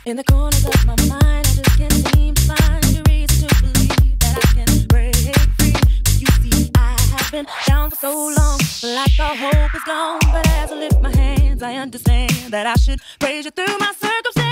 In the corners of my mind, I just can't seem to find a reason to believe that I can break free. But you see, I have been down for so long, like all hope is gone. But as I lift my hands, I understand that I should praise you through my circumstances.